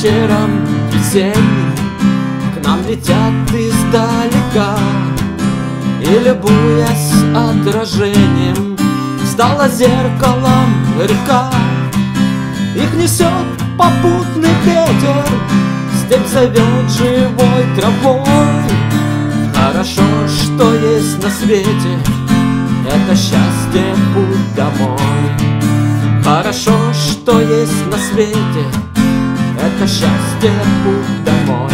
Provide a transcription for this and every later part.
вечером весенним к нам летят издалека, и, любуясь отражением, стала зеркалом река. Их несет попутный ветер, степь зовет живой травой. Хорошо, что есть на свете, это счастье, путь домой. Хорошо, что есть на свете, это счастье, путь домой.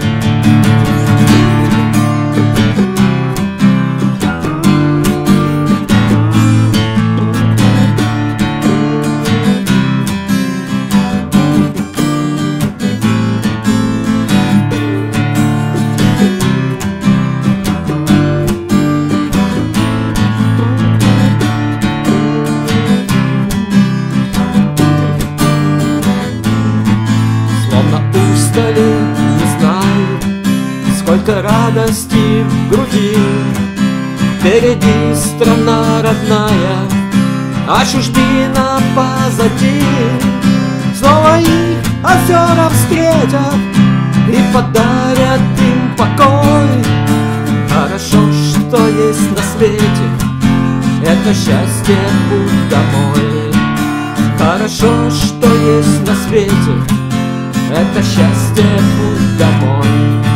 Не знаю, сколько радости в груди. Впереди страна родная, а чужбина позади. Снова их озера встретят и подарят им покой. Хорошо, что есть на свете, это счастье, путь домой. Хорошо, что есть на свете, это счастье, путь домой.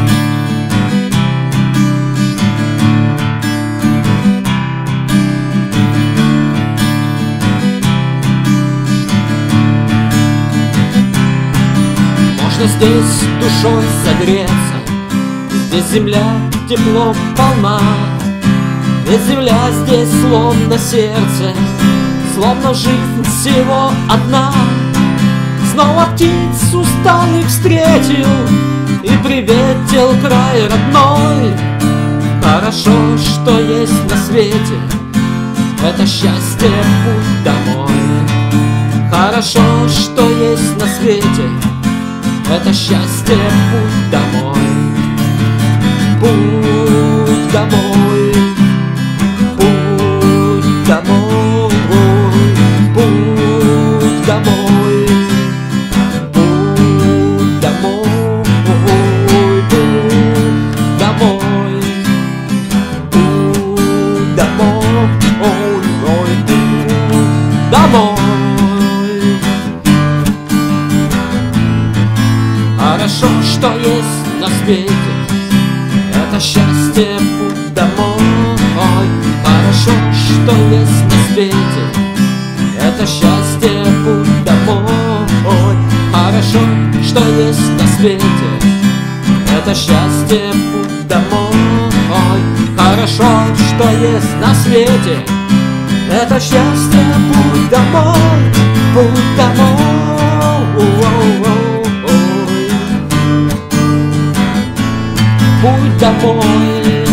Можно здесь душой согреться, здесь земля теплом полна. Ведь земля здесь словно сердце, словно жизнь всего одна. Снова птиц усталых встретил и приветил край родной. Хорошо, что есть на свете, это счастье, путь домой. Хорошо, что есть на свете, это счастье, путь домой. Путь домой, путь домой, путь домой. Хорошо, что есть на свете, это счастье, путь домой. Хорошо, что есть на свете, это счастье, путь домой. Хорошо, что есть на свете, это счастье, путь домой. Хорошо, что есть на свете, это счастье, путь домой, путь домой, путь домой.